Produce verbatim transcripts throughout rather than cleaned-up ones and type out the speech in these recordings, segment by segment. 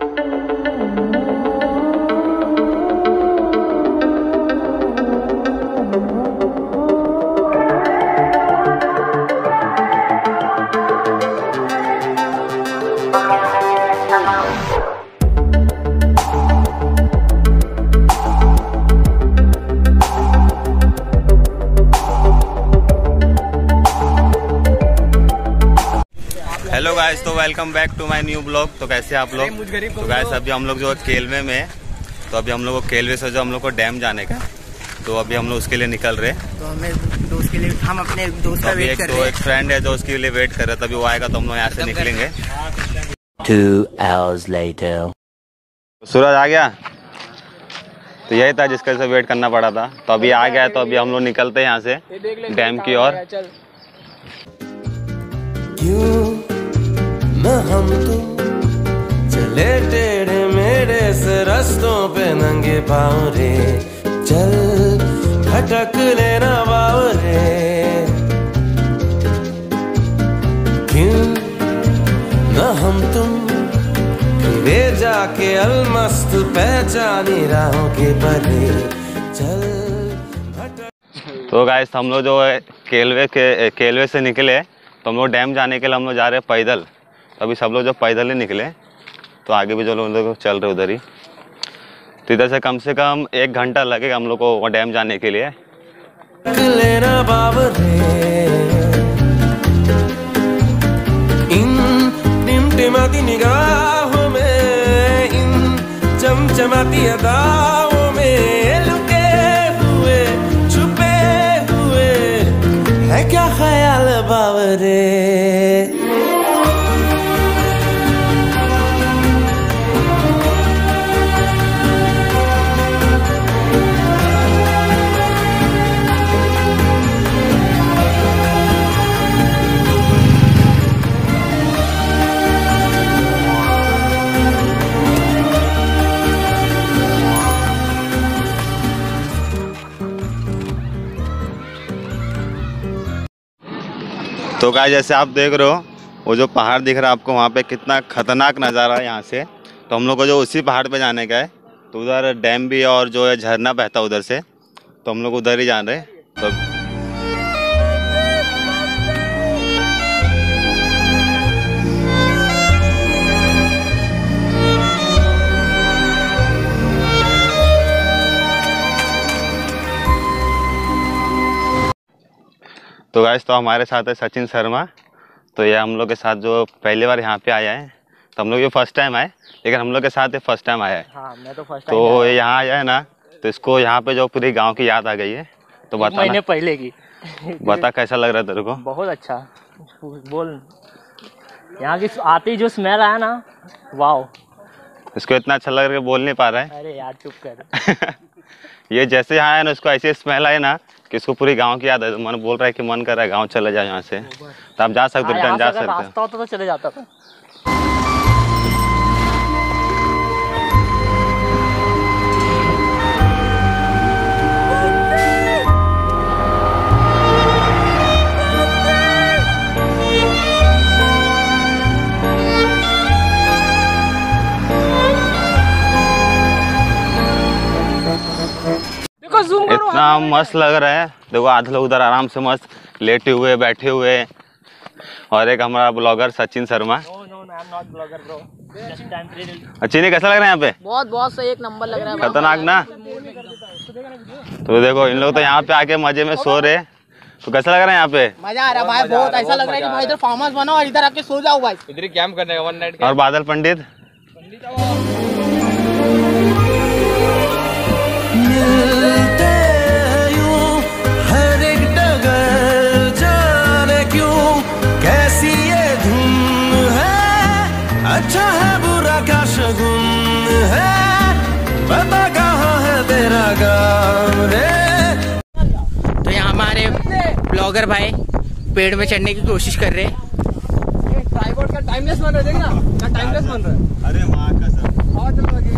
Hello guys, तो welcome back to my new blog. तो कैसे आप लोग? तो गाइस अभी हम लोग जो केलवे में, तो अभी हम लोग को केलवे से जो हम लोग को डैम जाने का, तो अभी हम लोग उसके लिए निकल रहे हैं। तो हमें दोस्त के लिए, हम अपने दोस्त का वेट कर रहे हैं। तो एक फ्रेंड है जो उसके लिए वेट कर रहा है, तभी वो आएगा तो हम लोग यहाँ से निकलेंगे। Two hours later. सूरज आ गया, तो यही था जिसका से वेट करना पड़ा था। तो अभी आ गया, तो अभी हम लोग निकलते हैं यहाँ से डैम की ओर। न हम तुम चले टेढ़े मेढ़े से रस्तों पे नंगे पाँव रे, चल भटक लेना बाव रे। क्यों न हम तुम फिरे जाके अलमस्त पहचानी राहों के परे, चल भटक। तो गाइस हम लोग जो है केलवे के केलवे से निकले, तो हम लोग डैम जाने के लिए हम लोग जा रहे हैं पैदल। तो अभी सब लोग जो पैदल ही निकले, तो आगे भी जो लोग चल रहे उधर ही। तो इधर से कम से कम एक घंटा लगेगा हम लोग को वो डैम जाने के लिए। लेना बाबरे, इन टिमटिमाती निगाहों में, इन चमचमाती अदाओं में लुके हुए छुपे हुए है क्या ख्याल बाबरे। तो गाइस जैसे आप देख रहे हो, वो जो पहाड़ दिख रहा है आपको, वहाँ पे कितना खतरनाक नज़ारा है यहाँ से। तो हम लोग को जो उसी पहाड़ पे जाने का है, तो उधर डैम भी और जो है झरना बहता उधर से, तो हम लोग उधर ही जा रहे हैं। तो तो गाइस तो हमारे साथ है सचिन शर्मा। तो ये हम लोग के साथ जो पहली बार यहाँ पे आया है, तो हम लोग ये फर्स्ट टाइम आए, लेकिन हम लोग के साथ ये फर्स्ट टाइम आया है। हाँ, मैं तो फर्स्ट टाइम तो यहाँ आया है ना, तो इसको यहाँ पे जो पूरी गांव की याद आ गई है। तो बता महीने पहले की बता कैसा लग रहा है तेरे को? बहुत अच्छा। बोल, यहाँ की आती जो स्मेल आया ना, वाओ। इसको इतना अच्छा लग रहा है बोल नहीं पा रहा है। अरे यार चुप कर। ये जैसे यहाँ आया ना, उसको ऐसी स्मेल आए ना कि इसको पूरी गांव की याद है। तो मन बोल रहा है कि मन कर रहा है गांव चले जाए यहाँ से। तो आप जा सकते हो, जा सकते हो। रास्ता होता तो चले जाता था। इतना मस्त लग रहा है। देखो आधे लोग उधर आराम से मस्त लेटे हुए बैठे हुए, और एक हमारा ब्लॉगर सचिन शर्मा। चीनी कैसा लग रहा है यहाँ पे? बहुत बहुत सही, एक नंबर लग रहा है। खतरनाक ना? तो देखो इन लोग तो यहाँ पे आके मजे में सो रहे। तो कैसा लग रहा है यहाँ पे? मजा आ रहा है भाई, बहुत ऐसा लग रहा है कि भाई इधर फार्म हाउस बनो और इधर आके सो जाओ भाई। इधर कैंप करने का वन नाइट। और बादल पंडित अच्छा है बुरा का शगुन है, पता कहाँ है तेरा गाँव रे। तो यहाँ हमारे ब्लॉगर भाई पेड़ में चढ़ने की कोशिश कर रहे हैं। ट्राइपॉड का टाइमलेस बन रहा है, देखना क्या टाइमलेस बन रहा है। अरे माँ कसम। और चलो आगे।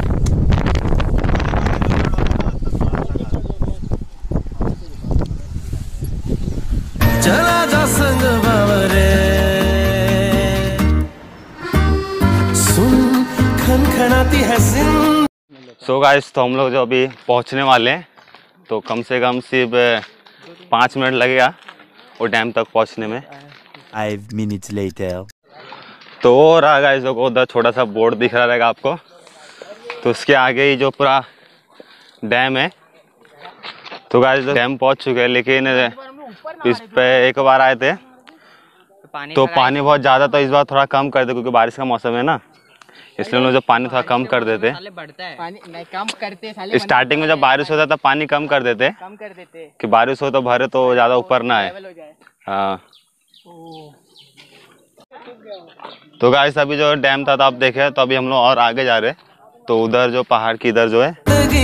चला जा संग बावरे, सुन खनखनाती है जिंदगी। सो गाइस, तो हम लोग जो अभी पहुंचने वाले हैं, तो कम से कम सिर्फ पाँच मिनट लगेगा वो डैम तक पहुंचने में। Five minutes later. तो रहा गाइस, देखो उधर छोटा सा बोर्ड दिख रहा रहेगा आपको, तो उसके आगे ही जो पूरा डैम है। तो गाइस डैम पहुंच चुके हैं, लेकिन इस पे एक बार आए थे तो पानी बहुत ज़्यादा, तो इस बार थोड़ा कम कर दे क्योंकि बारिश का मौसम है ना, इसलिए लोग जब पानी थोड़ा कम कर देते। पानी नहीं कम करते साले, स्टार्टिंग में जब बारिश होता था पानी कम कर देते कम कर देते कि बारिश हो तो भरे तो ज़्यादा ऊपर ना आए। हाँ, तो गाइस अभी जो डैम था तो आप देखे, तो अभी हम लोग और आगे जा रहे हैं। तो उधर जो पहाड़ की इधर जो है,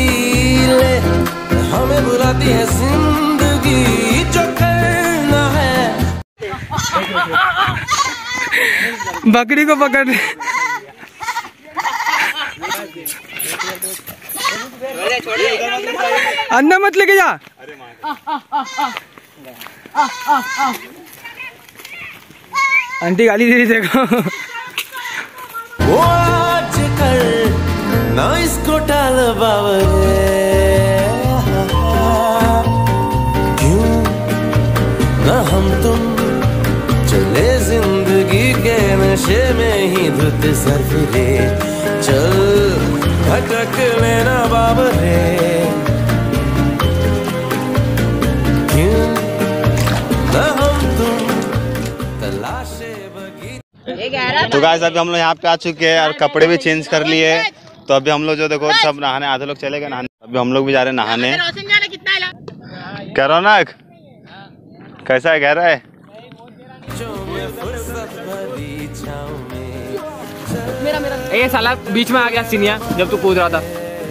हमें बुलाती है जिंदगी, जो करना है। बकरी को पकड़ अंदर मत लेके जा। आंटी गाली दे रही देखो। वो आज कर ना इसको टाल बावरे, क्यों ना हम तुम चले जिंदगी के नशे में ही धुत सफरे, चल भटक लेना बाबरे, क्यों ना हम तुम तलाशे बगी। तो गाइस अभी हम लोग यहाँ पे आ चुके हैं और कपड़े भी चेंज कर लिए। तो अभी हम लोग जो देखो सब नहाने, आधे लोग चले गए नहाने, अभी हम लोग भी जा रहे हैं नहाने। कह रौनक कैसा है, कह रहा है? ए साला बीच में आ गया सीनिया जब तू कूद रहा था।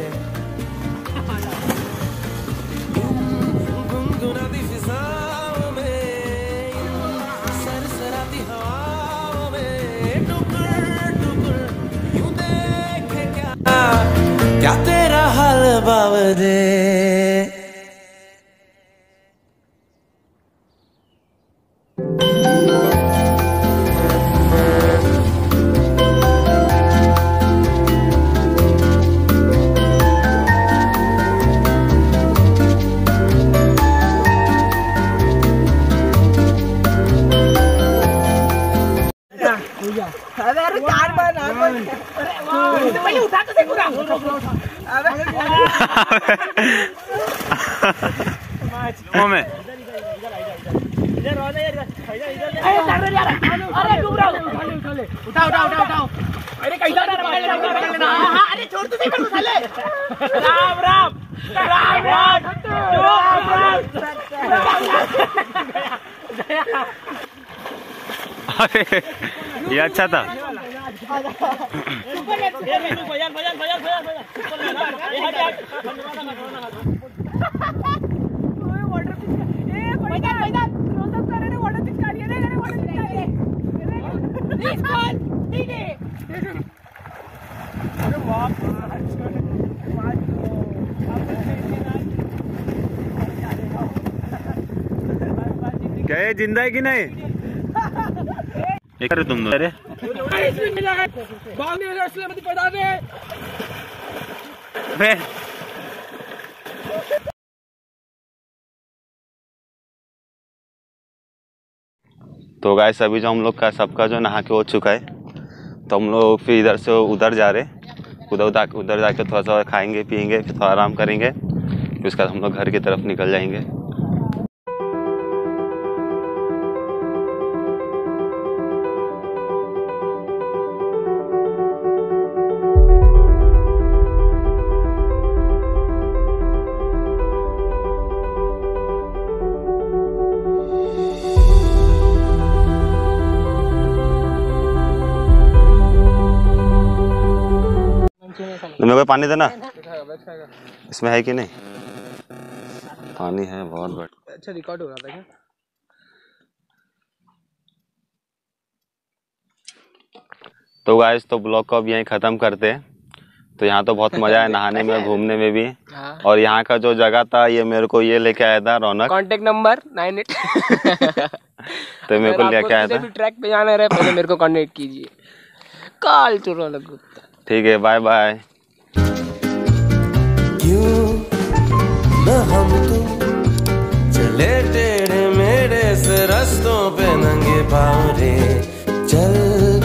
क्या तेरा हाल बावरे। में उठाओ उठाओ उठाओ उठाओ। अरे कैसा अरे छोड़ तू नहीं साले। राम राम राम राम। अरे ये अच्छा था। क्या ये जिंदा है कि नहीं? अरे तुम अरे तो गाइस अभी जो हम लोग का सबका जो नहा के हो चुका है, तो हम लोग फिर इधर से उधर जा रहे, उधर उधर उधर जाके थोड़ा सा खाएंगे पियेंगे, फिर थोड़ा आराम करेंगे, फिर उसके बाद हम लोग घर की तरफ निकल जाएंगे। मेरे को पानी देना, इसमें है कि नहीं? पानी है बहुत बड़ा। अच्छा रिकॉर्ड हो रहा था क्या? तो गाइस तो ब्लॉग को अब यहीं ख़त्म करते हैं। तो यहाँ तो बहुत मज़ा है नहाने में, घूमने में भी। और यहाँ का जो जगह था ये मेरे को ये लेके आया था Raunak. Contact number nine eight. तो मेरे को लेके आया था। ट्रैक पे जाना रहे पहले मेरे को कॉन्टेक्ट कीजिए। काल तो रौनक गुप्ता। ठीक है, बाय बाय। क्यों न हम तुम चले टेढ़े मेढ़े से रास्तों पे नंगे पाँव रे, चल